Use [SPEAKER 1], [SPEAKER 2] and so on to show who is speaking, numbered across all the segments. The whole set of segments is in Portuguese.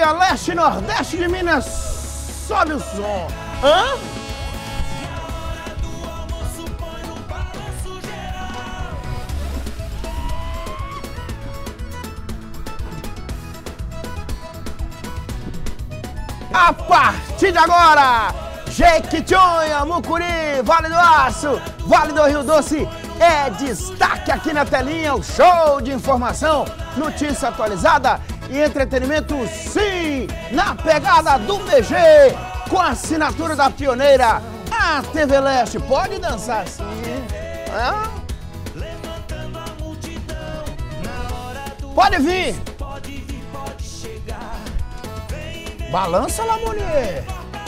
[SPEAKER 1] dia, leste e nordeste de Minas, sobe o som. Hã? A partir de agora, Jequitinhonha, Mucuri, Vale do Aço, Vale do Rio Doce, é destaque aqui na telinha, o show de informação, notícia atualizada e entretenimento, sim, na pegada do BG, com a assinatura da pioneira, a TV Leste. Pode dançar sim. Pode vir. Balança, Lamonier.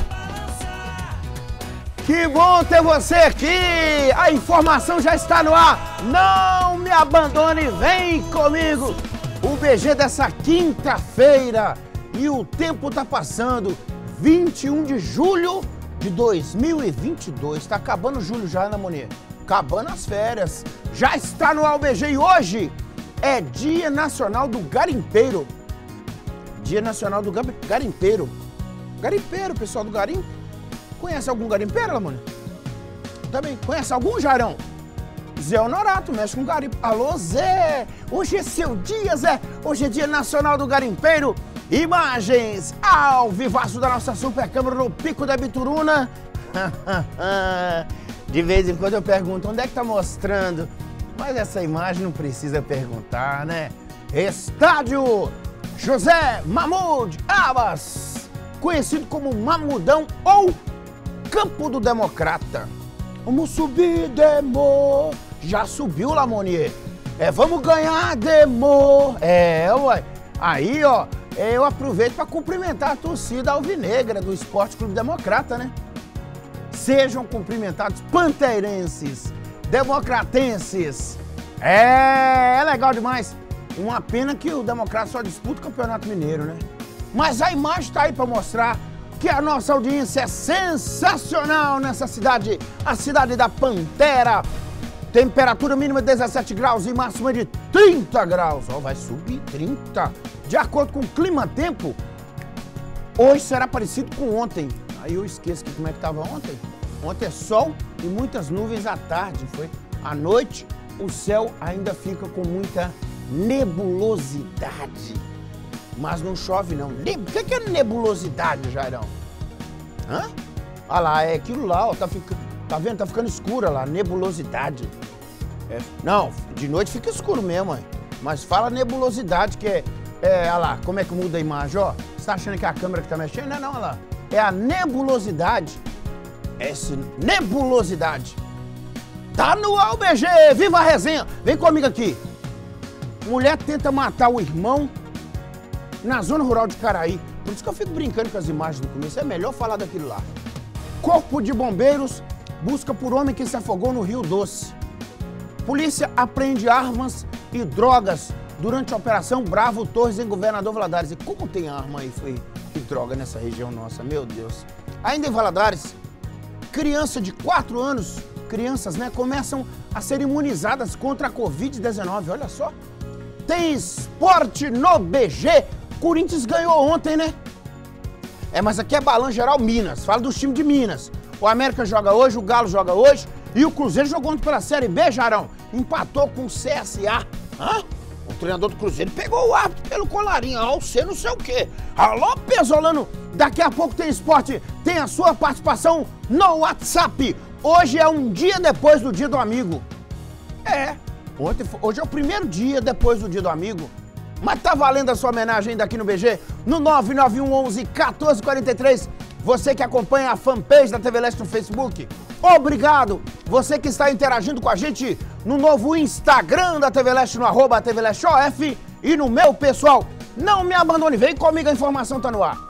[SPEAKER 1] Que bom ter você aqui. A informação já está no ar. Não me abandone, vem comigo. O BG dessa quinta-feira. E o tempo tá passando. 21 de julho de 2022. Tá acabando julho já, Lamonier. Acabando as férias. Já está no ar o BG e hoje é Dia Nacional do Garimpeiro. Dia Nacional do Garimpeiro. Garimpeiro, pessoal do garimpo. Conhece algum garimpeiro, Lamonier? Também. Conhece algum, Jairão? Zé Honorato, mexe com garimpo. Alô, Zé! Hoje é seu dia, Zé! Hoje é Dia Nacional do Garimpeiro. Imagens ao vivaço da nossa super câmera no Pico da Bituruna. De vez em quando eu pergunto, onde é que tá mostrando? Mas essa imagem não precisa perguntar, né? Estádio José Mahmoud Abbas, conhecido como Mamudão ou Campo do Democrata. Vamos subir, Demo. Já subiu, Lamonier. Vamos ganhar, Demo. Ué. Aí, ó, eu aproveito para cumprimentar a torcida alvinegra do Esporte Clube Democrata, né? Sejam cumprimentados, panteirenses, democratenses. É legal demais. Uma pena que o Democrata só disputa o Campeonato Mineiro, né? Mas a imagem tá aí para mostrar que a nossa audiência é sensacional nessa cidade, a cidade da Pantera. Temperatura mínima de 17 graus e máxima de 30 graus. Ó, vai subir 30. De acordo com o clima-tempo, hoje será parecido com ontem. Aí eu esqueço que como é que estava ontem. Ontem é sol e muitas nuvens à tarde, foi? À noite, o céu ainda fica com muita nebulosidade. Mas não chove, não. O que é nebulosidade, Jairão? Hã? Olha lá, é aquilo lá, ó. Tá vendo? Tá ficando escura lá, nebulosidade. Não, de noite fica escuro mesmo, mãe. Mas fala nebulosidade, que olha lá, como é que muda a imagem, ó. Você tá achando que é a câmera que tá mexendo? Não, olha lá. É a nebulosidade. Nebulosidade. Tá no ar o BG, viva a resenha. Vem comigo aqui. Mulher tenta matar o irmão na zona rural de Caraí. Por isso que eu fico brincando com as imagens do começo. É melhor falar daquilo lá. Corpo de Bombeiros busca por homem que se afogou no Rio Doce. Polícia apreende armas e drogas durante a Operação Bravo Torres em Governador Valadares. E como tem arma e droga nessa região nossa, meu Deus. Ainda em Valadares, criança de 4 anos, crianças, né, começam a ser imunizadas contra a Covid-19. Olha só. Tem esporte no BG. Corinthians ganhou ontem, né? Mas aqui é Balanço Geral Minas. Fala dos times de Minas. O América joga hoje, o Galo joga hoje e o Cruzeiro jogou ontem pela Série B, Jarão. Empatou com o CSA. O treinador do Cruzeiro pegou o árbitro pelo colarinho. Você não sei o quê. Alô, Pesolano. Daqui a pouco tem esporte. Tem a sua participação no WhatsApp. Hoje é um dia depois do Dia do Amigo. Hoje é o primeiro dia depois do Dia do Amigo. Mas tá valendo a sua homenagem ainda aqui no BG? No 991 11 1443. Você que acompanha a fanpage da TV Leste no Facebook. Obrigado. Você que está interagindo com a gente no novo Instagram da TV Leste, no @TVLesteOF. E no meu pessoal. Não me abandone, vem comigo, a informação tá no ar.